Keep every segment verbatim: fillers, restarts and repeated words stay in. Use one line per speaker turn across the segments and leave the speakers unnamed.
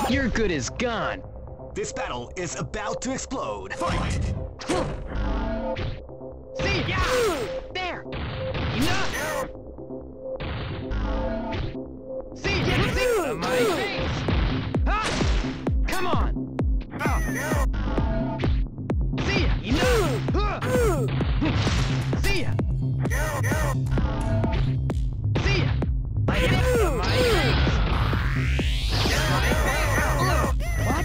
Your good is gone.
This battle is about to explode. Fight!
See ya! There! Enough! See ya! See ya! My face! Ha! Come on! See ya! Enough! See ya! See ya! My face! My face! My face! What?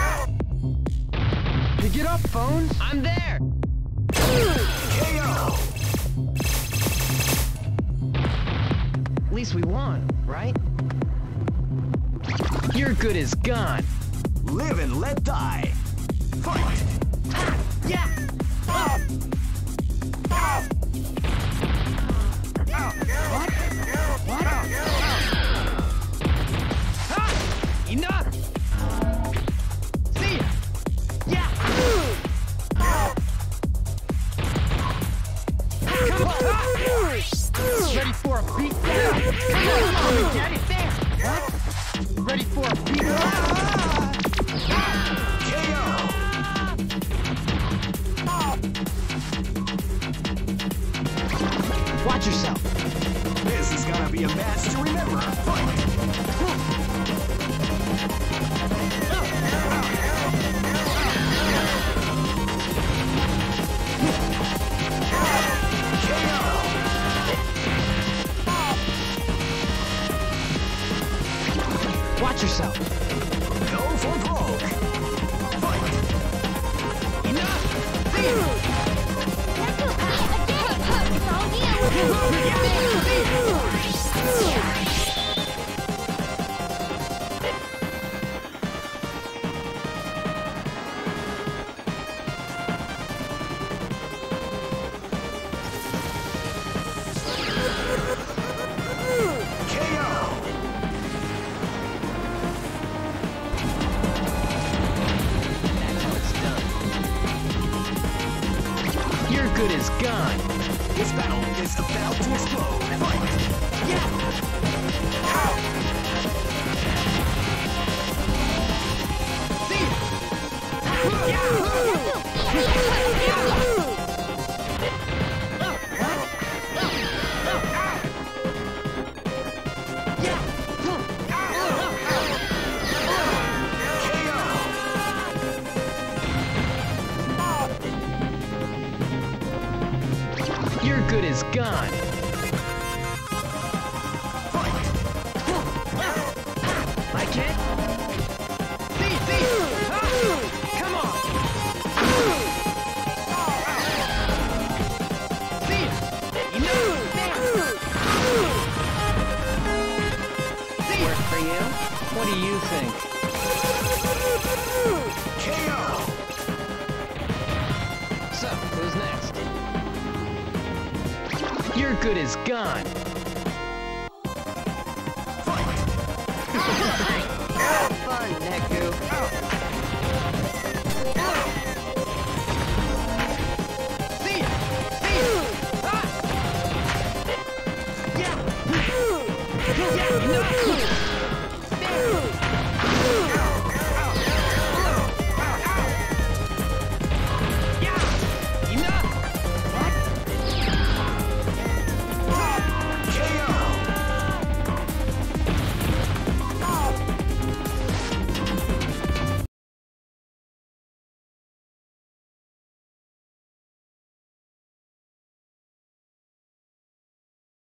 Pick it up, phones! I'm there!
K O!
At least we won, right? Your good is gone.
Live and let die. Fight!
Yeah!
What?
What? Ha! Enough! See ya! Yeah! Come on! Ready for a beat down? Come on! Let me get it there! What? Ready for a beat down?
K O!
Watch yourself!
This is gonna be a match to remember. Fight! K O!
Watch yourself!
Go for broke. Fight!
Enough! See ya!
K O!
That's how it's done. Your good is gone.
This battle is about to explode. Fight!
Yeah! See ya! Yeah! Your good is gone. Like it? See, see! Ah! Come on! See ya! Enough! There! See ya! Work for you? What do you think?
K O!
So, who's next? Your good is gone.